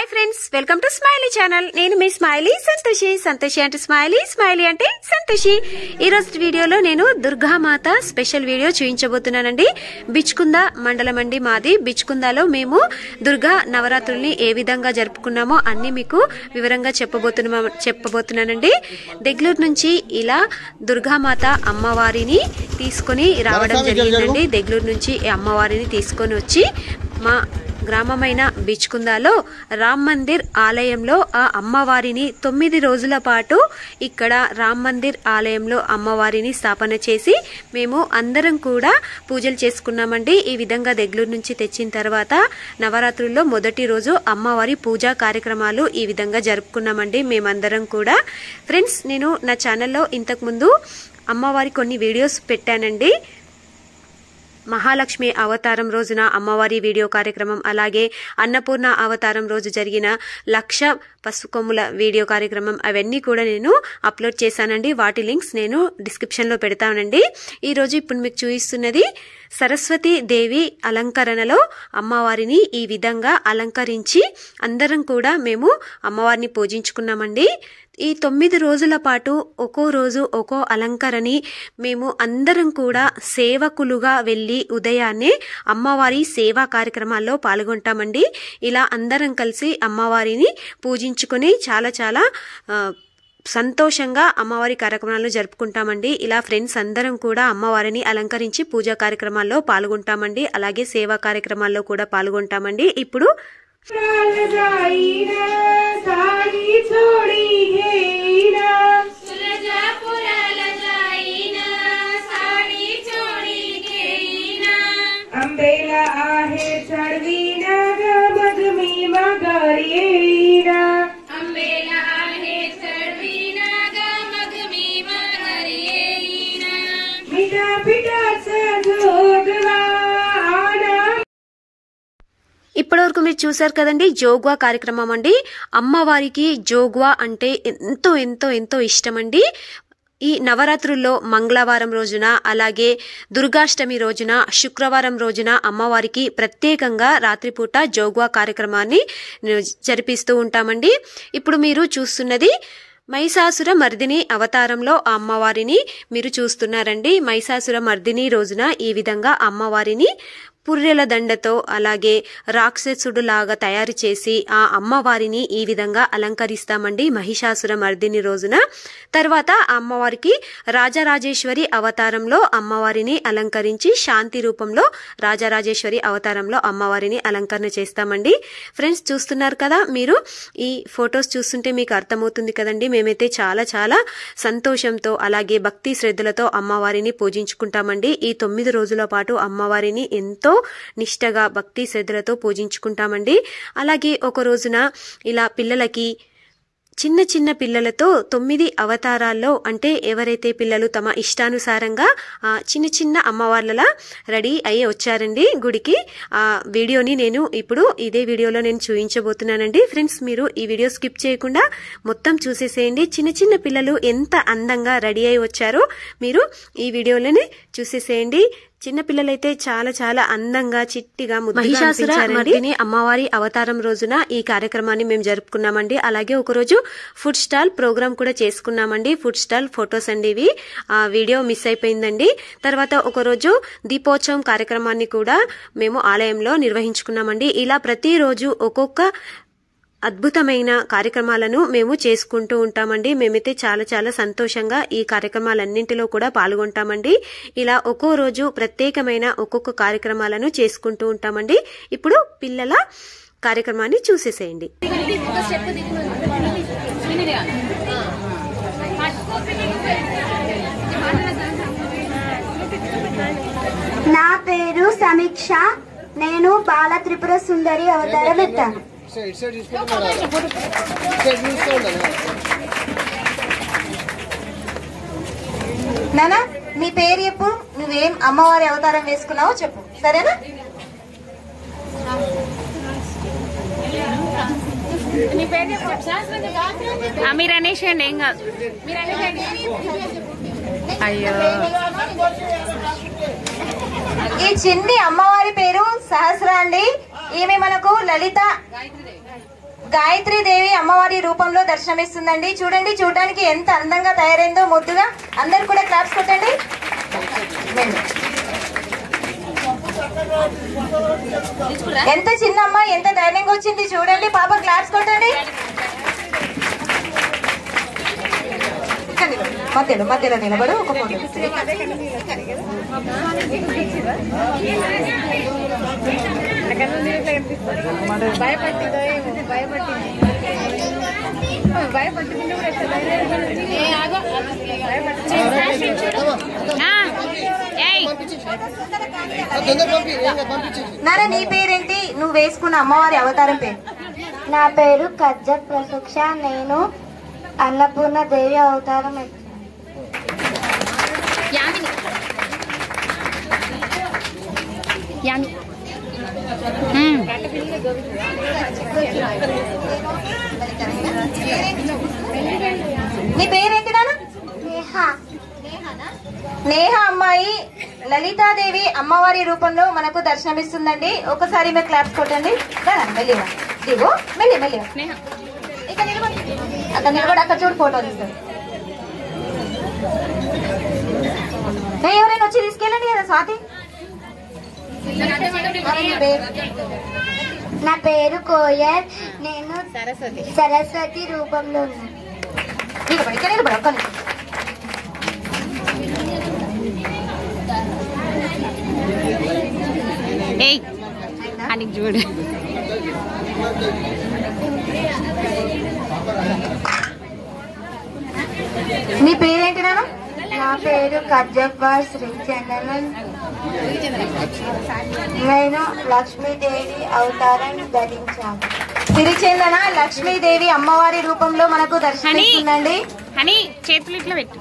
Hi friends welcome to Smiley channel నేను మీ smiley Santoshi అంటే స్మైలీ అంటే సంతోషి ఈ రోజు వీడియోలో నేను దుర్గామాత స్పెషల్ వీడియో చూపించబోతున్నానండి బిచ్కుంద మండలం అండి మాది బిచ్కుందలో మేము దుర్గా నవరాత్రుల్ని ఏ విధంగా జరుపుకున్నామో అన్ని మీకు వివరంగా చెప్పబోతున్నానండి దగ్గర నుంచి ఇలా దుర్గామాత అమ్మవారిని తీసుకొని రావడం జరిగిందండి దగ్గర నుంచి అమ్మవారిని తీసుకొని వచ్చి మా గ్రామమైన బిచ్కుందలో రామ్ మందిర్ ఆలయంలో ఆ అమ్మవారిని 9 రోజుల పాటు ఇక్కడ రామ్ మందిర్ ఆలయంలో అమ్మవారిని స్థాపన చేసి మేము అందరం కూడా పూజలు చేసుకున్నామండి ఈ విధంగా దగ్గర నుంచి తెచ్చిన తర్వాత నవరాత్రుల్లో మొదటి రోజు అమ్మవారి పూజా కార్యక్రమాలు ఈ విధంగా జరుపుకున్నామండి మేమందరం కూడా ఫ్రెండ్స్ నేను నా ఛానల్లో ఇంతకు ముందు అమ్మవారి కొన్ని వీడియోస్ పెట్టానండి మహాలక్ష్మి అవతారం రోజున అమ్మవారి వీడియో కార్యక్రమం అలాగే అన్నపూర్ణ అవతారం రోజు జరిగిన లక్ష పసుకొమ్ముల వీడియో కార్యక్రమం అవన్నీ కూడా నేను అప్లోడ్ చేశానండి వాటి లింక్స్ నేను డిస్క్రిప్షన్ లో పెడతానండి ఈ రోజు ఇప్పుడు మీకు చూపిస్తున్నది సరస్వతి దేవి అలంకరణలో అమ్మవారిని ఈ విధంగా అలంకరించి అందరం కూడా మేము అమ్మవారిని పూజించుకున్నామండి ఈ 9 రోజుల పాటు ఒక్కో రోజు ఒక్కో అలంకరణని మేము అందరం కూడా సేవకులుగా వెళ్ళి ఉదయాన్నే అమ్మవారి సేవా కార్యక్రమాల్లో పాల్గొంటామండి ఇలా అందరం కలిసి అమ్మవారిని పూజించుకొని చాలా సంతోషంగా అమ్మవారి కార్యక్రమాలను జరుపుకుంటామండి ఇలా ఫ్రెండ్స్ అందరం కూడా అమ్మవారిని అలంకరించి పూజా కార్యక్రమాల్లో పాల్గొంటామండి అలాగే సేవా కార్యక్రమాల్లో కూడా పాల్గొంటామండి ఇప్పుడు ఇప్పటివరకు మీరు చూసారు కదండి జోగ్వా కార్యక్రమం అండి అమ్మవారికి జోగ్వా అంటే ఎంతో ఇష్టం అండి ఈ నవరాత్రుల్లో మంగళవారం రోజున అలాగే దుర్గాష్టమి రోజున శుక్రవారం రోజున అమ్మవారికి ప్రత్యేకంగా రాత్రిపూట జోగ్వా కార్యక్రమాన్ని జరిపిస్తూ ఉంటామండి ఇప్పుడు మీరు చూస్తున్నది మహిషాసుర మర్దిని అవతారంలో ఆ అమ్మవారిని మీరు చూస్తున్నారండి మహిషాసుర మర్దిని రోజున ఈ విధంగా అమ్మవారిని పుర్రెల దండతో అలాగే రాక్షసుడు లాగా తయారు చేసి ఆ అమ్మవారిని ఈ విధంగా అలంకరిస్తామండి మహిషాసుర మర్దిని రోజున తర్వాత అమ్మవారికి రాజరాజేశ్వరి అవతారంలో అమ్మవారిని అలంకరించి శాంతి రూపంలో రాజరాజేశ్వరి అవతారంలో అమ్మవారిని అలంకరణ చేస్తామండి ఫ్రెండ్స్ చూస్తున్నారు కదా మీరు ఈ ఫొటోస్ చూస్తుంటే మీకు అర్థమవుతుంది కదండి మేమైతే చాలా సంతోషంతో అలాగే భక్తి శ్రద్ధలతో అమ్మవారిని పూజించుకుంటామండి ఈ 9 రోజుల పాటు అమ్మవారిని ఎంతో నిష్టగా భక్తి శ్రద్ధలతో పూజించుకుంటామండి అలాగే ఒక రోజున ఇలా పిల్లలకి చిన్న పిల్లలతో 9 అవతారాల్లో అంటే ఎవరైతే పిల్లలు తమ ఇష్టానుసారంగా చిన్న అమ్మవార్లలా రెడీ అయ్యి వచ్చారండి గుడికి ఆ వీడియోని నేను ఇప్పుడు ఇదే వీడియోలో నేను చూపించబోతున్నానండి ఫ్రెండ్స్ మీరు ఈ వీడియో స్కిప్ చేయకుండా మొత్తం చూసేసేయండి చిన్న పిల్లలు ఎంత అందంగా రెడీ అయి వచ్చారో మీరు ఈ వీడియోలోనే చూసేసేయండి చిన్న పిల్లలైతే చాలా అందంగా చిట్టిగా మహిషాసుర మర్దిని అమ్మవారి అవతారం రోజున ఈ కార్యక్రమాన్ని మేము జరుపుకున్నామండి అలాగే ఒక రోజు ఫుడ్ స్టాల్ ప్రోగ్రామ్ కూడా చేసుకున్నామండి ఫుడ్ స్టాల్ ఫొటోస్ అండి ఇవి ఆ వీడియో మిస్ అయిపోయిందండి తర్వాత ఒక రోజు దీపోత్సవం కార్యక్రమాన్ని కూడా మేము ఆలయంలో నిర్వహించుకున్నామండి ఇలా ప్రతిరోజు ఒక్కొక్క అద్భుతమైన కార్యక్రమాలను మేము చేసుకుంటూ ఉంటామండి మేమైతే చాలా సంతోషంగా ఈ కార్యక్రమాలన్నింటిలో కూడా పాల్గొంటామండి ఇలా ఒక్కో రోజు ప్రత్యేకమైన ఒక్కొక్క కార్యక్రమాలను చేసుకుంటూ ఉంటామండి ఇప్పుడు పిల్లల కార్యక్రమాన్ని చూసేసేయండి నా పేరు సమీక్ష నేను బాల త్రిపుర సుందరి అవతారం ఎత్తాను నానా నీ పేరు చెప్పు నువ్వేం అమ్మవారి అవతారం వేసుకున్నావో చెప్పు సరేనా మీరు అనేసేయండి ఏం కాదు అయ్యో ఈ చిన్ని అమ్మవారి పేరు సహస్ర అండి ఈమె మనకు లలిత గాయత్రి దేవి అమ్మవారి రూపంలో దర్శనమిస్తుందండి. చూడండి, చూడడానికి ఎంత అందంగా తయారైందో ముద్దుగా. అందరు కూడా క్లాప్స్ కొట్టండి. ఎంత చిన్న అమ్మాయి ఎంత ధైర్యంగా వచ్చింది చూడండి. పాప క్లాప్స్ కొట్టండి. మధ్యలో మధ్యలో నిలబడు. ఒక ఫోటో నాన్న, నీ పేరేంటి? నువ్వు వేసుకున్న అమ్మవారి అవతారం పేరు? నా పేరు కజ్జత్ ప్రసక్ష. నేను అన్నపూర్ణ దేవి అవతారం నీ పేరేంటి నాన్న? నేహ అమ్మాయి లలితాదేవి అమ్మవారి రూపంలో మనకు దర్శనమిస్తుందండి. ఒకసారి మీరు క్లాప్స్ కొట్టండి. మెల్లిగా దిగు, మెల్లి మెల్లిగా ఇక్కడ నిలబడి అక్కడ నిలబడి అక్కడ చూడు ఫోటో తీస్తాడు. ఎవరైనా వచ్చి తీసుకెళ్ళండి కదా. స్వాతి, నా పేరు కోయర్. నేను సరస్వతి రూపంలో ఉన్నాను. నిలబడి ఇక్కడ నిలబడి ఒక్క నిమిషం. చూడు నీ పేరేంటి నాన్న? నా పేరు కజ్జప్ప శ్రీచందన్. నేను లక్ష్మీదేవి అవతారం ధరించాను. సిరిచందన లక్ష్మీదేవి అమ్మవారి రూపంలో మనకు దర్శనమిస్తుందండి. అని చేతులు ఇట్లా పెట్టు.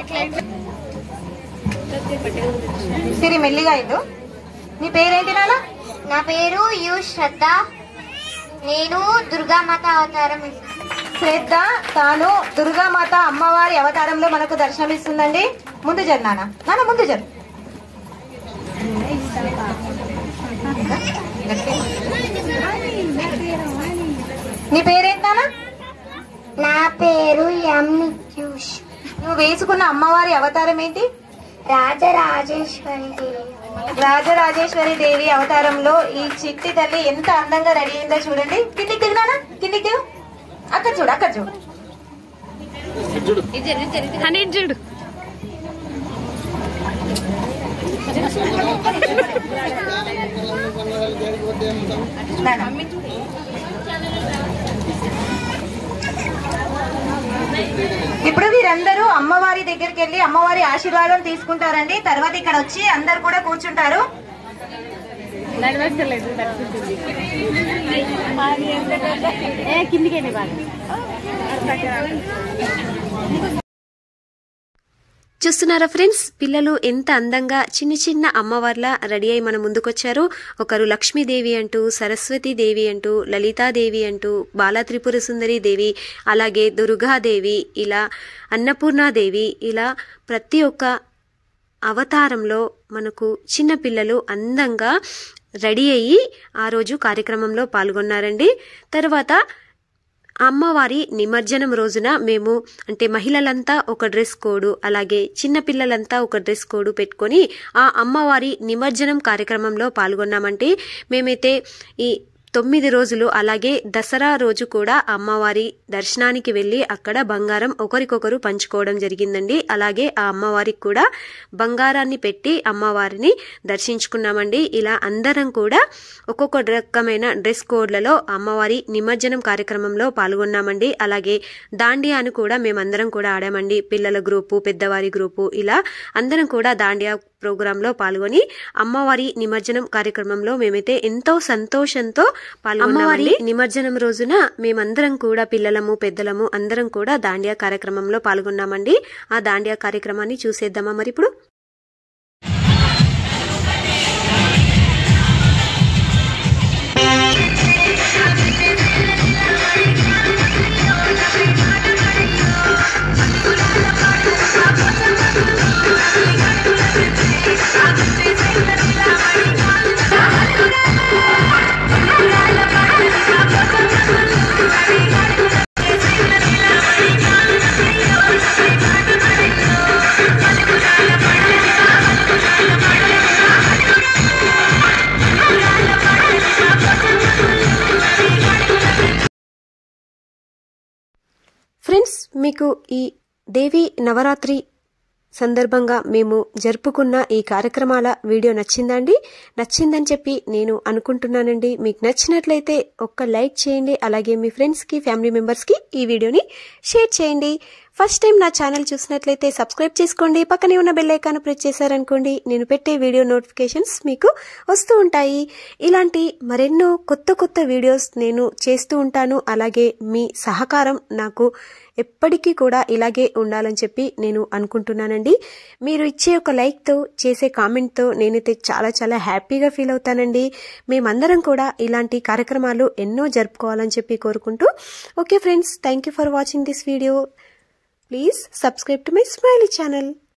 సిరి మెల్లిగా ఇల్లు. నీ పేరేంటి నాన్న? నా పేరు యు శ్రద్ధ. నేను దుర్గామాత అవతారం శ్రద్ధ తాను దుర్గామాత అమ్మవారి అవతారంలో మనకు దర్శనమిస్తుందండి. ముందు జరు నాన్న, నాన్న ముందు జరు. నీ పేరేంటి నాన్న? నా పేరు ఎంనిక్యూష్. నువ్వు వేసుకున్న అమ్మవారి అవతారం ఏంటి? రాజరాజేశ్వరి దేవి. రాజరాజేశ్వరి దేవి అవతారంలో ఈ చిట్టి తల్లి ఎంత అందంగా రెడీ అయిందో చూడండి. కిందికి దిగు నాన్న, కిందికి దిగు. అక్కడ చూడు, అక్కడ చూడు. అని చూడు. ఇప్పుడు వీరందరూ అమ్మవారి దగ్గరికి వెళ్ళి అమ్మవారి ఆశీర్వాదం తీసుకుంటారండి. తర్వాత ఇక్కడ వచ్చి అందరు కూడా కూర్చుంటారు. చూస్తున్నారా ఫ్రెండ్స్, పిల్లలు ఎంత అందంగా చిన్న చిన్న అమ్మవార్లా రెడీ అయి మన ముందుకొచ్చారు. ఒకరు లక్ష్మీదేవి అంటూ, సరస్వతి దేవి అంటూ, లలితాదేవి అంటూ, బాలా త్రిపుర సుందరి దేవి, అలాగే దుర్గాదేవి, ఇలా అన్నపూర్ణాదేవి, ఇలా ప్రతి ఒక్క అవతారంలో మనకు చిన్న పిల్లలు అందంగా రెడీ అయ్యి ఆ రోజు కార్యక్రమంలో పాల్గొన్నారండి. తర్వాత అమ్మవారి నిమజ్జనం రోజున మేము అంటే మహిళలంతా ఒక డ్రెస్ కోడ్, అలాగే చిన్నపిల్లలంతా ఒక డ్రెస్ కోడ్ పెట్టుకొని ఆ అమ్మవారి నిమజ్జనం కార్యక్రమంలో పాల్గొన్నామంటే మేమైతే ఈ 9 రోజులు అలాగే దసరా రోజు కూడా అమ్మవారి దర్శనానికి వెళ్ళి అక్కడ బంగారం ఒకరికొకరు పంచుకోవడం జరిగిందండి. అలాగే ఆ అమ్మవారికి కూడా బంగారాన్ని పెట్టి అమ్మవారిని దర్శించుకున్నామండి. ఇలా అందరం కూడా ఒక్కొక్క రకమైన డ్రెస్ కోడ్లలో అమ్మవారి నిమజ్జనం కార్యక్రమంలో పాల్గొన్నామండి. అలాగే దాండియాను కూడా మేమందరం కూడా ఆడామండి. పిల్లల గ్రూపు, పెద్దవారి గ్రూపు, ఇలా అందరం కూడా దాండియా ప్రోగ్రాంలో పాల్గొని అమ్మవారి నిమజ్జనం కార్యక్రమంలో మేమైతే ఎంతో సంతోషంతో పాల్గొన్నామండి. నిమజ్జనం రోజున మేమందరం కూడా పిల్లలము, పెద్దలము అందరం కూడా దాండియా కార్యక్రమంలో పాల్గొన్నామండి. ఆ దాండియా కార్యక్రమాన్ని చూసేద్దామా మరి ఇప్పుడు? ఫ్రెండ్స్, మీకు ఈ దేవి నవరాత్రి సందర్భంగా మేము జరుపుకున్న ఈ కార్యక్రమాల వీడియో నచ్చిందండి? నచ్చిందని చెప్పి నేను అనుకుంటున్నానండి. మీకు నచ్చినట్లయితే ఒక్క లైక్ చేయండి. అలాగే మీ ఫ్రెండ్స్కి, ఫ్యామిలీ మెంబర్స్కి ఈ వీడియోని షేర్ చేయండి. ఫస్ట్ టైం నా ఛానల్ చూసినట్లయితే సబ్స్క్రైబ్ చేసుకోండి. పక్కనే ఉన్న బెల్ ఐకాన్ ప్రెస్ చేశారనుకోండి, నేను పెట్టే వీడియో నోటిఫికేషన్స్ మీకు వస్తూ ఉంటాయి. ఇలాంటి మరెన్నో కొత్త కొత్త వీడియోస్ నేను చేస్తూ ఉంటాను. అలాగే మీ సహకారం నాకు ఎప్పటికీ కూడా ఇలాగే ఉండాలని చెప్పి నేను అనుకుంటున్నానండి. మీరు ఇచ్చే ఒక లైక్తో, చేసే కామెంట్తో నేనైతే చాలా చాలా హ్యాపీగా ఫీల్ అవుతానండి. మేమందరం కూడా ఇలాంటి కార్యక్రమాలు ఎన్నో జరుపుకోవాలని చెప్పి కోరుకుంటూ, okay friends, thank you for watching this video. Please subscribe to my Smiley channel.